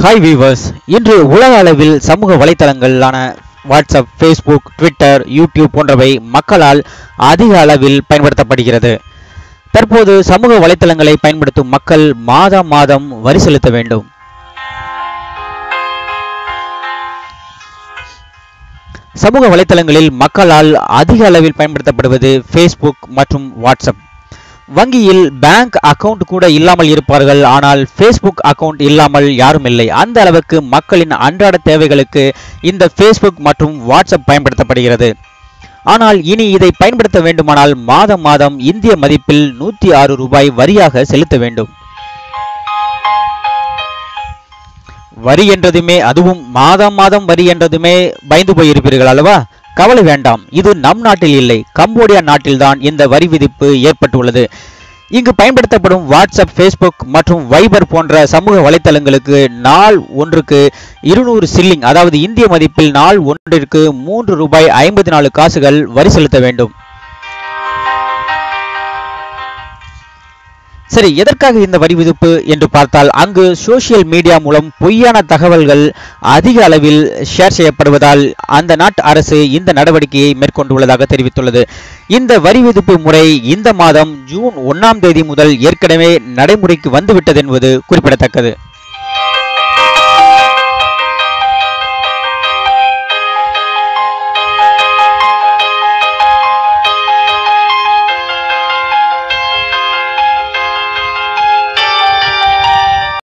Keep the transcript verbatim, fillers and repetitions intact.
Hi viewers, இன்று உலக அளவில் சமூக வலைத்தளங்களான வாட்ஸ்அப், ஃபேஸ்புக், ட்விட்டர், யூடியூப் போன்றவை மக்களால் அதிக அளவில் பயன்படுத்தப்படுகிறது. தற்போது சமூக வலைத்தளங்களை பயன்படுத்தும் மக்கள் மாதம் மாதம் வரி செலுத்த வேண்டும். சமூக வலைத்தளங்களில் மக்களால் அதிக அளவில் பயன்படுத்தப்படுவது ஃபேஸ்புக் மற்றும் வாட்ஸ்அப். வங்கியில் பேங்க் அக்கவுண்ட் கூட இல்லாமல் இருப்பார்கள், ஆனால் ஃபேஸ்புக் அக்கவுண்ட் இல்லாமல் யாரும் இல்லை. அந்த அளவுக்கு மக்களின் அன்றாட தேவைகளுக்கு இந்த ஃபேஸ்புக் மற்றும் வாட்ஸ்அப் பயன்படுத்தப்படுகிறது. ஆனால் இனி இதை பயன்படுத்த வேண்டுமானால் மாதம் மாதம் இந்திய மதிப்பில் நூற்றி ஆறு ரூபாய் வரியாக செலுத்த வேண்டும். வரி என்றதுமே, அதுவும் மாதம் மாதம் வரி என்றதுமே பயந்து போயிருப்பீர்கள் அல்லவா? கவலை வேண்டாம், இது நம் நாட்டில் இல்லை, கம்போடியா நாட்டில்தான் இந்த வரி விதிப்பு ஏற்பட்டுள்ளது. இங்கு பயன்படுத்தப்படும் வாட்ஸ்அப், ஃபேஸ்புக் மற்றும் வைபர் போன்ற சமூக வலைத்தளங்களுக்கு நாள் ஒன்றுக்கு இருநூறு சில்லிங், அதாவது இந்திய மதிப்பில் நாள் ஒன்றிற்கு மூன்று ரூபாய் ஐம்பத்தி நாலு காசுகள் வரி செலுத்த வேண்டும். சரி, எதற்காக இந்த வரி விதிப்பு என்று பார்த்தால், அங்கு சோசியல் மீடியா மூலம் பொய்யான தகவல்கள் அதிக அளவில் ஷேர் செய்யப்படுவதால் அந்த நாட்டு அரசு இந்த நடவடிக்கையை மேற்கொண்டுள்ளதாக தெரிவித்துள்ளது. இந்த வரி விதிப்பு முறை இந்த மாதம் ஜூன் ஒன்னாம் தேதி முதல் ஏற்கனவே நடைமுறைக்கு வந்துவிட்டது என்பது குறிப்பிடத்தக்கது.